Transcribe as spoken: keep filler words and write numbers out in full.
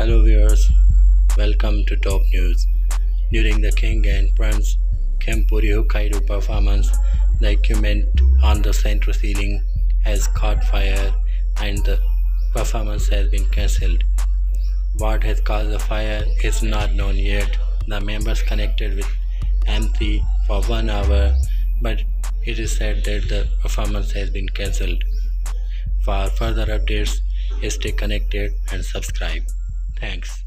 Hello viewers, welcome to Top News. During the King and Prince Kempuri Hokkaido performance, the equipment on the central ceiling has caught fire and the performance has been cancelled. What has caused the fire is not known yet. The members connected with M C for one hour, but it is said that the performance has been cancelled. For further updates, stay connected and subscribe. Thanks.